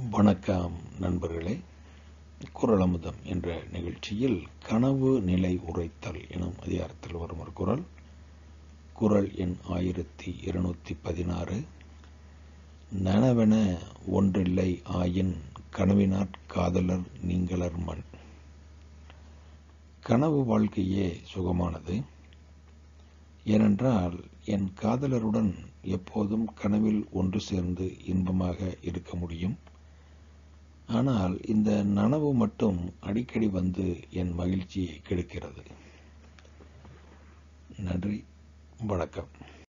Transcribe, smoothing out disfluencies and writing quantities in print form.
வணக்கம் நண்பர்களே. குறள் அமுதம் என்ற நிகழ்ச்சியில் கனவு நிலை உரைத்தல் எனும் அதிகாரத்தில் வரும் ஒரு குறள். குறள் எண் 1216. நனவென ஒன்றில்லை ஆயின் கனவினாற் காதலர் நீங்களர் மன். கனவு வாழ்க்கையே சுகமானது. ஏனென்றால் என் காதலருடன் எப்போதும் கனவில் ஒன்று சேர்ந்து இன்பமாக இருக்க முடியும். ஆனால் இந்த நனவு மட்டும் அடிக்கடி வந்து என் மகிழ்ச்சியை கெடுக்கிறது. நன்றி, வணக்கம்.